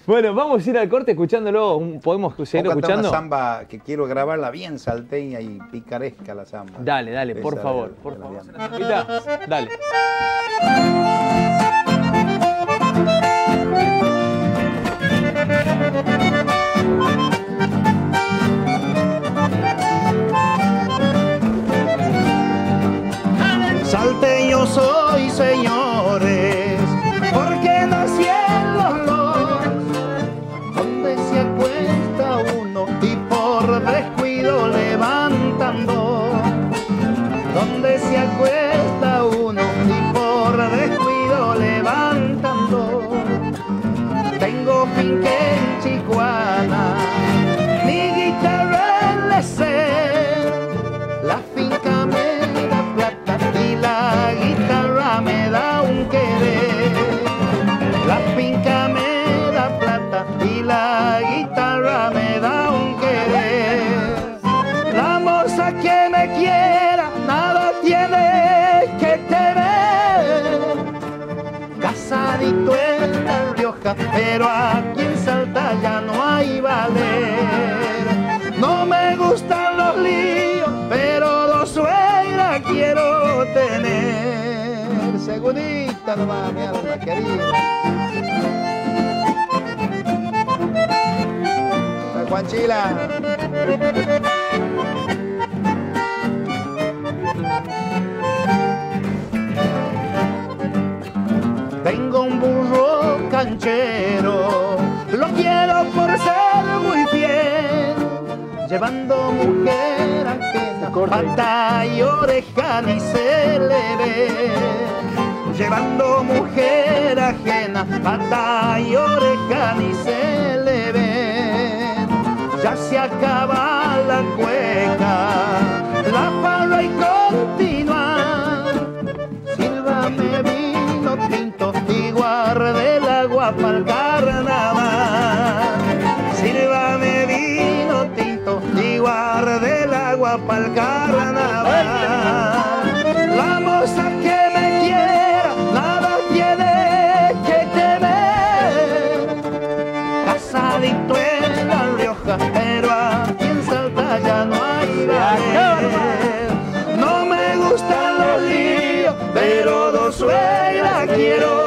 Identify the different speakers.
Speaker 1: Bueno, vamos a ir al corte escuchándolo. ¿Podemos seguir escuchando?
Speaker 2: Una samba que quiero grabarla bien salteña y picaresca la samba.
Speaker 1: Dale, dale, por favor. Por favor. Dale.
Speaker 2: Salteño soy, señores, porque nací en los loros, donde se acuesta uno y por descuido levantando, donde se acuesta uno y por descuido levantando. Tengo finca en Chicuana, mi guitarra en Lecer, la finca me da plata y la guitarra me da un querer. La finca me da plata y la guitarra me da un querer. La moza que me quiera nada tiene que temer. Casadito en La Rioja, pero aquí en Salta ya no hay valer. No me gustan los líos, pero dos suegras quiero tener. Segurita nomás, mi alma querida. Juanchila. Tengo un burro canchero, lo quiero por ser muy fiel, llevando mujer ajena, pata y oreja ni se le ve. Llevando mujer ajena, pata y oreja ni se le ve. Ya se acaba la cueca, la farra y continuar. Sírvame vino tinto y guarde el agua para el carnaval. Sírvame vino tinto y guarde el agua para el carnaval. La moza que me quiera nada tiene que temer. Casadito en La Rioja, pero aquí en Salta ya no hay valer. No me gustan los líos, pero dos suegras quiero